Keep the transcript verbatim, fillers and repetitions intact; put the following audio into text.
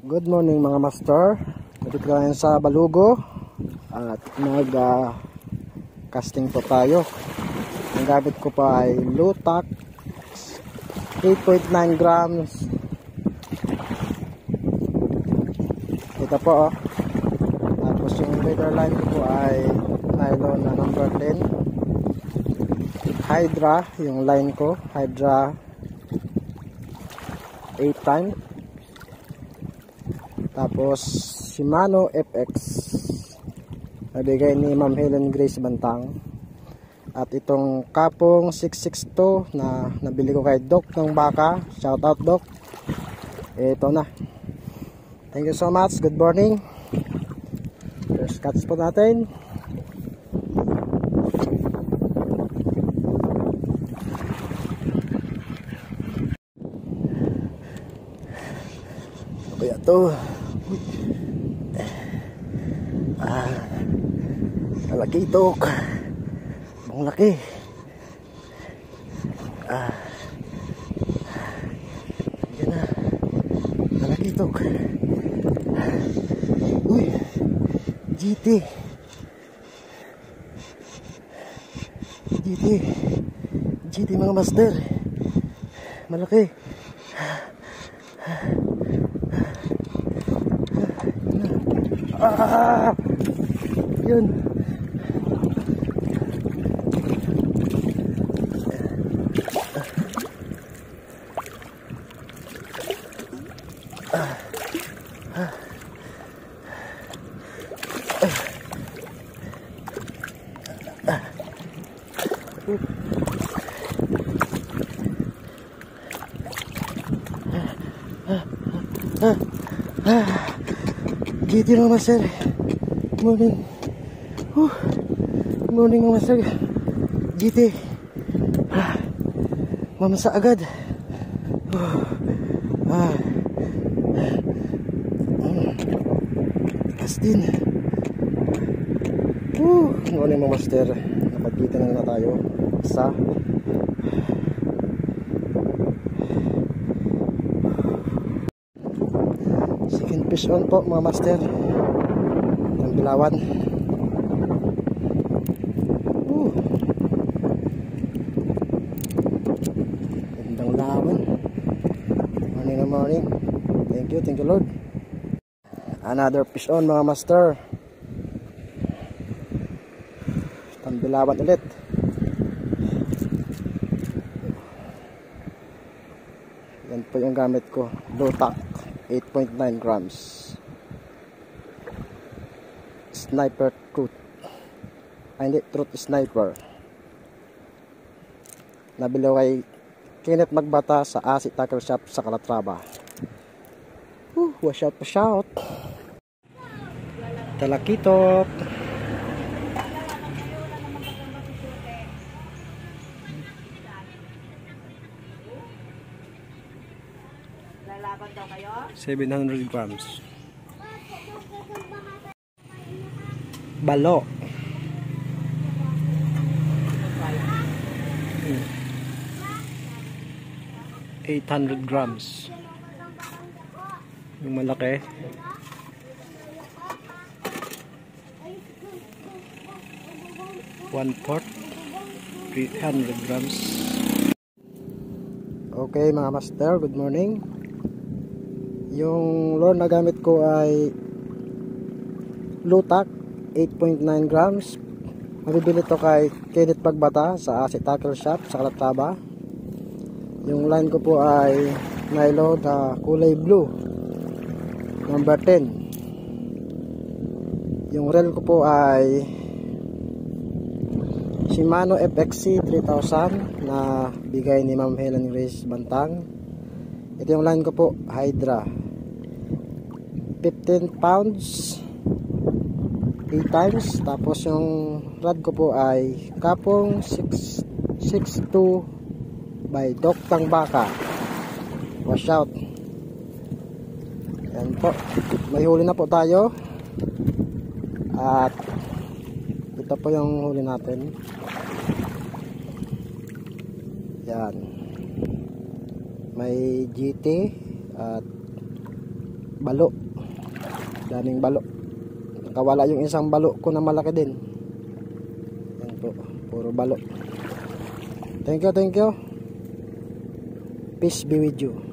Good morning mga master. Dito tayo sa Balugo at mag uh, casting po tayo. Ang gamit ko pa ay Lutac eight point nine grams. Ito po oh. Tapos yung leader line ko po ay nylon na number ten. Hydra yung line ko, Hydra eight time. Tapos Shimano F X nabigay ni Ma'am Helen Grace Bantang. At itong Kapong six six two na nabili ko kay Doc ng Baka. Shout out Doc. Ito na. Thank you so much. Good morning. First cuts po natin. Kaya to ah, malaki ito, ang laki ah, yan na, malaki ito. Uy, G T G T G T mga master, malaki. Ah, yun. Ah, ah, ah, ah, ah. G T mga master. Good morning. Whew. Good morning mga master. G T. Ah. Mamasa agad. Uh. Ah. Mm. Kastin. Whew. Good morning mga master. Napagkita na na tayo sa second fish on po mga master ng Bilawan. Uh. Gandang lawan. Morning na morning. Thank you, thank you Lord. Another fish on mga master ng Bilawan ulit. Yan po yung gamit ko, Lutac eight point nine grams. Sniper Truth. Ay hindi, Truth Sniper. Nabili ko kay Kenneth Magbata sa Asi Tackle Shop sa Calatrava. Uh, wash out pa shout. Talakitok. seven hundred grams. Balo. eight hundred grams. Yung malaki. one fourth. three hundred grams. Okay mga master, good morning. Yung lure na gamit ko ay Lutac eight point nine grams. Mabibili to kay Kenneth Magbata sa Asi Tackle Shop sa Calatrava. Yung line ko po ay nylon na kulay blue number ten. Yung reel ko po ay Shimano F X C three thousand na bigay ni Ma'am Helen Grace Bantang. Ito yung line ko po, Hydra fifteen pounds eight times. Tapos yung rod ko po ay Kapong six six two by Doc ng Baka. Wash out. Yan po, may huli na po tayo. At ito po yung huli natin. Yan, may G T at balo. Daming balo. Nakawala yung isang balo ko na malaki din. Yan po, puro balo. Thank you, thank you. Peace be with you.